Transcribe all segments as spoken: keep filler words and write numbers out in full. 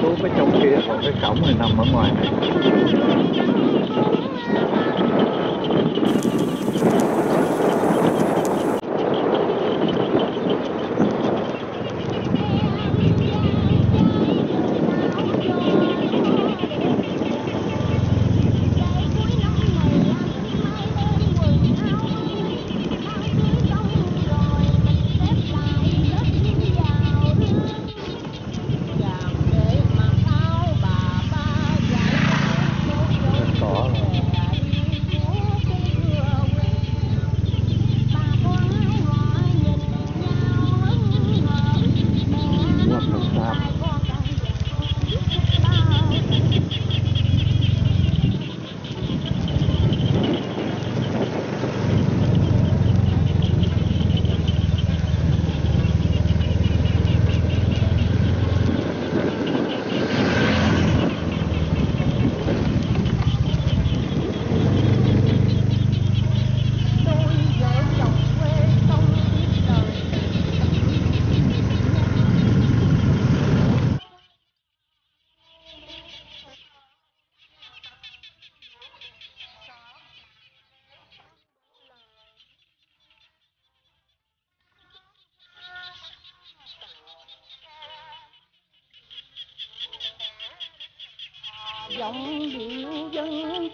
cứu cái trong kia, còn cái cổng này nằm ở ngoài này. Giọng điệu dân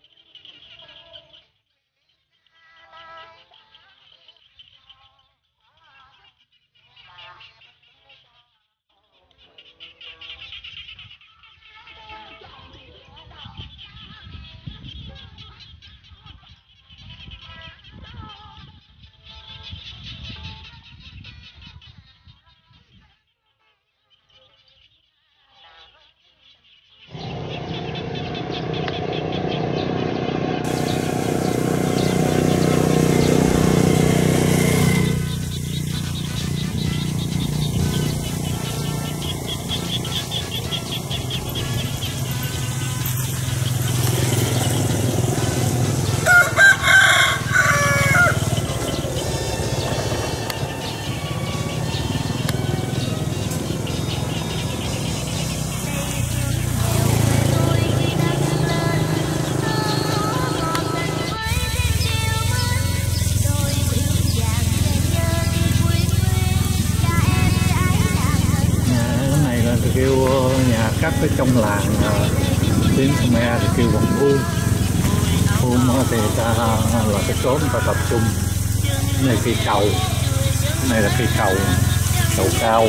kêu nhà cắt ở trong làng tiếng Khmer thì kêu bằng Phum. Phum thì ta là cái chỗ người ta tập trung. Cái này cây cầu, cái này là cây cầu, cầu cao.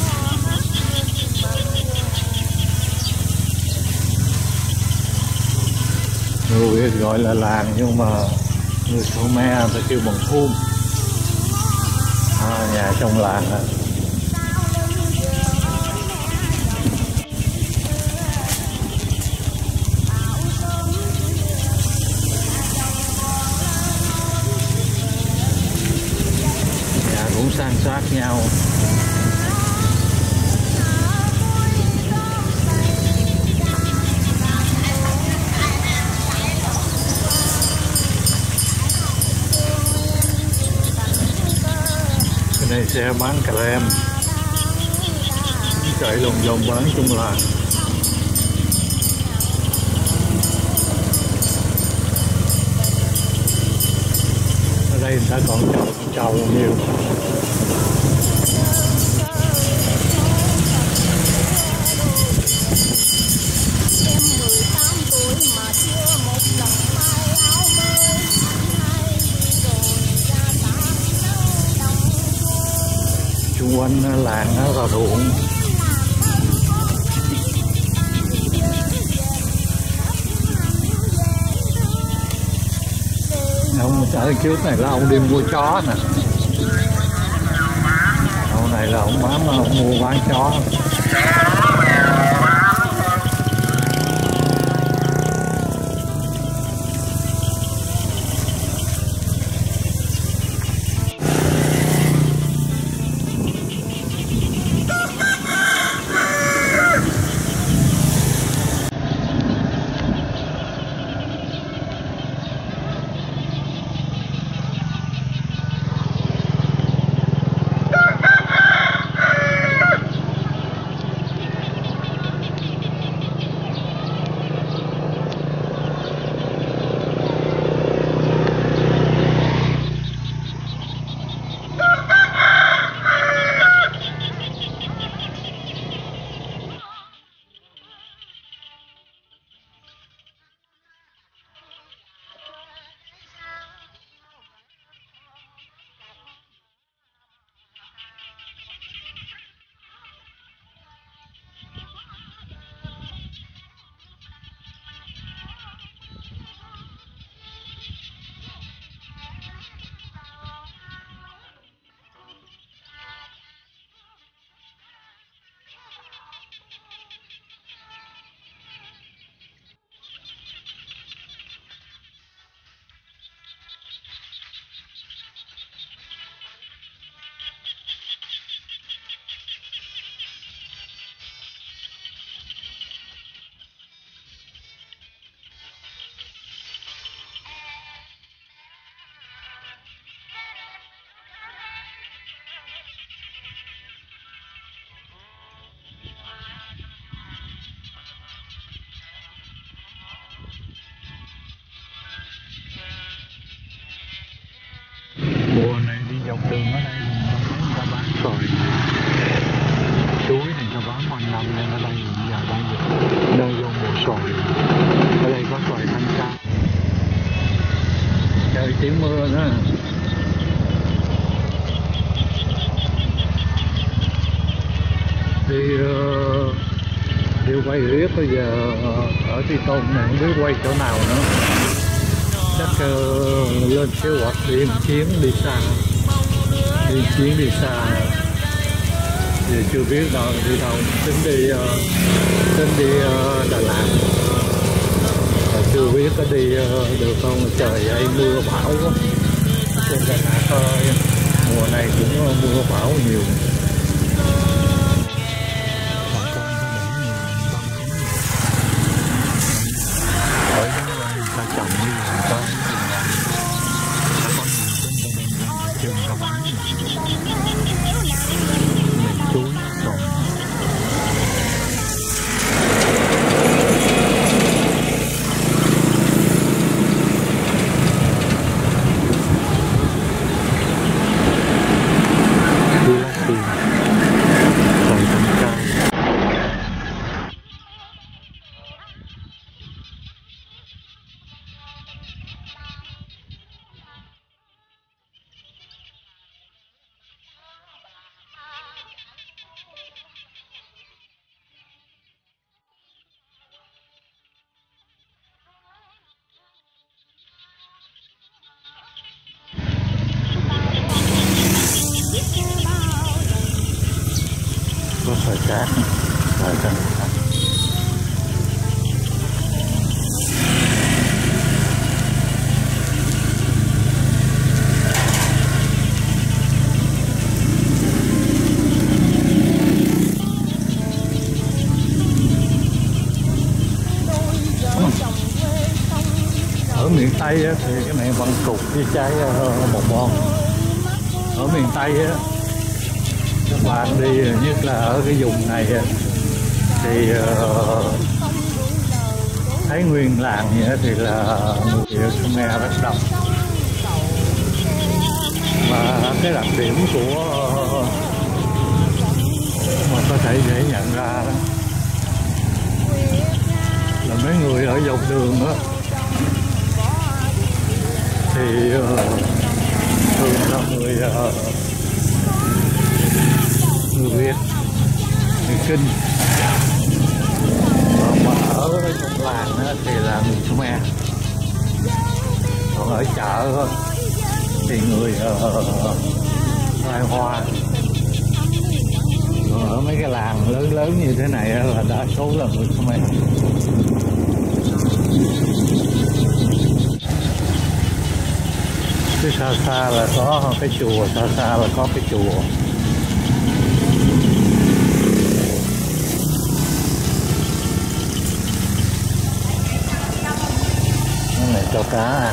Người gọi là làng nhưng mà người Khmer ta kêu bằng Phum. À, nhà trong làng đó. Cũng san sát nhau. Cái này xe bán cà lem, chạy lùng vòng bán chung làng. Ở đây người ta còn trầu trầu nhiều. Xung quanh làng đó là ruộng. Ông ở trước này là ông đi mua chó nè. Ông này là ông bán ông mua bán chó. tiếng mưa nữa. Đi uh, đi quay riết bây giờ ở Tri Tôn này không biết quay chỗ nào nữa. Chắc uh, lên kế hoạch đi một chuyến đi xa, đi một chuyến đi xa. Giờ chưa biết đâu đi đâu, tính đi uh, tính đi uh, Đà Lạt. Và chưa biết có đi uh, được không, trời ơi mưa bão quá. Trên Đà Lạt uh, mùa này cũng uh, mưa bão nhiều. Ở ta trồng như là con chừng cao bắn mình chuối trồng. Có sợi cát, sợi cát. Ở miền Tây thì cái này vẫn cục với trái một bon. Ở miền Tây các bạn đi nhất là ở cái vùng này thì uh, thấy nguyên làng vậy thì là người Khmer rất đông. Và cái đặc điểm của uh, mà có thể dễ nhận ra đó là mấy người ở dọc đường đó thì uh, thường là người uh, người Việt, người Kinh. Còn mà ở trong làng thì là người Khmer. Còn ở chợ thì người Lai uh, Hoa. Còn ở mấy cái làng lớn lớn như thế này là đa số là người Khmer. Cái xa xa là có cái chùa, xa xa là có cái chùa. Cái này cho cá à.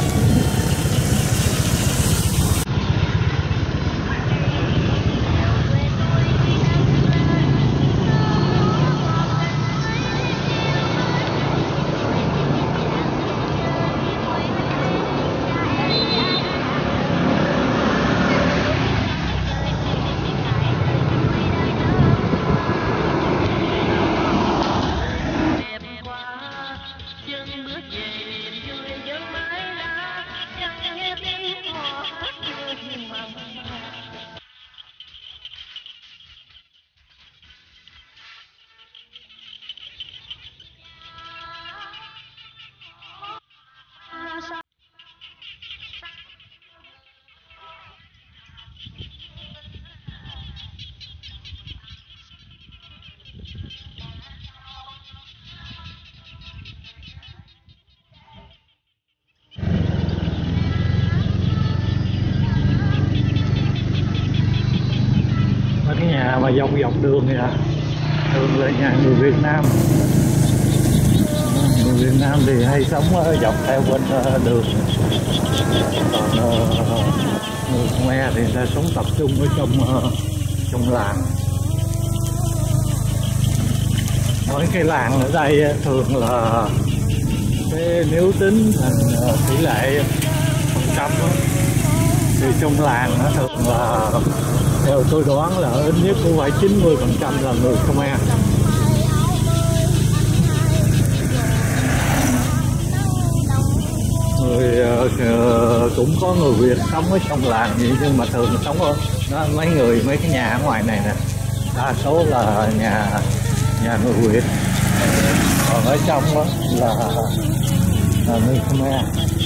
Cái nhà mà dọc dọc đường này à, thường là nhà người Việt Nam. Người Việt Nam thì hay sống dọc theo bên đường. Còn người Khmer thì người ta sống tập trung ở trong trong làng. Mỗi cái làng ở đây thường là cái nếu tính thành tỷ lệ phần trăm thì trong làng nó thường là, theo tôi đoán là ít nhất cũng phải chín mươi phần trăm là người Khmer. người uh, cũng có người Việt sống ở trong làng vậy, nhưng mà thường sống ở đó, mấy người mấy cái nhà ở ngoài này nè đa số là nhà nhà người Việt, còn ở trong đó là, là người Khmer.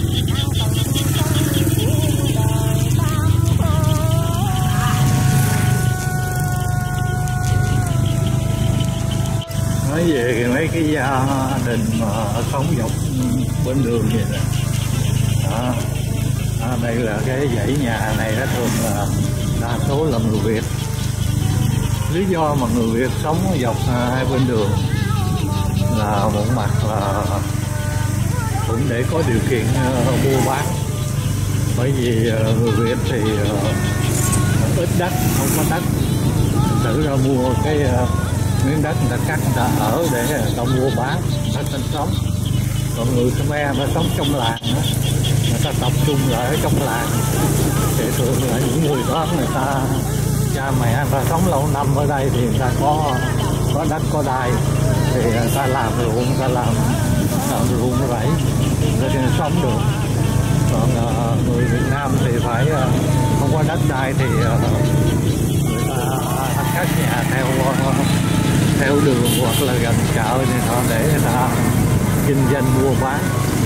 Nói về mấy cái gia đình mà sống dọc bên đường vậy nè, đó. À, đây là cái dãy nhà này nó thường là đa số là người Việt. Lý do mà người Việt sống dọc hai bên đường là một mặt là cũng để có điều kiện uh, mua bán, bởi vì uh, người Việt thì uh, ít đất, không có đất, tự ra mua cái uh, miếng đất người ta cắt người ta ở để người ta mua bán, người ta sinh sống. Còn người Khmer mà sống trong làng đó, người ta tập trung lại ở trong làng thì thường là những người đó người ta cha mẹ người ta sống lâu năm ở đây thì người ta có có đất có đai thì người ta làm ruộng, người ta làm, làm ruộng rẫy để người ta sống được. Còn uh, người Việt Nam thì phải uh, không có đất đai thì uh, người ta cắt nhà theo uh, theo đường hoặc là gần chợ thì họ để người ta kinh doanh mua bán.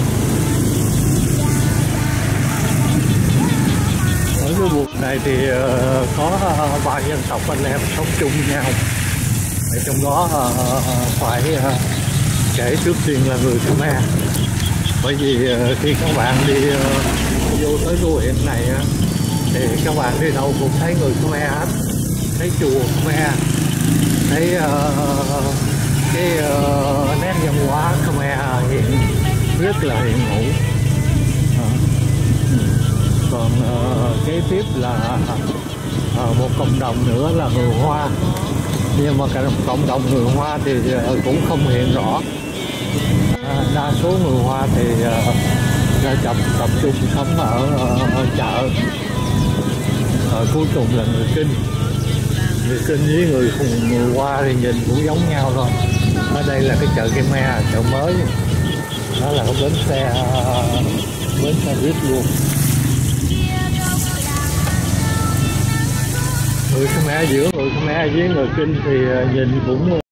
Ở cái vùng này thì uh, có uh, ba dân tộc anh em sống chung với nhau. Ở trong đó uh, phải uh, kể trước tiên là người Khmer, bởi vì uh, khi các bạn đi uh, vô tới cái huyện này uh, thì các bạn đi đâu cũng thấy người Khmer hết, thấy chùa Khmer, thấy uh, cái uh, nét văn hóa Khmer hiện rất là hiện hữu. Uh, còn uh, kế tiếp là uh, một cộng đồng nữa là người Hoa, nhưng mà cả cộng đồng người Hoa thì uh, cũng không hiện rõ. Uh, đa số người Hoa thì uh, ra tập tập trung sống ở, uh, ở chợ. Uh, cuối cùng là người Kinh. Người Kinh với người người Hoa thì nhìn cũng giống nhau thôi. Ở đây là cái chợ Khmer, chợ mới, đó là cái bến xe bến xe buýt luôn. Người Khmer giữa người Khmer với người Kinh thì nhìn cũng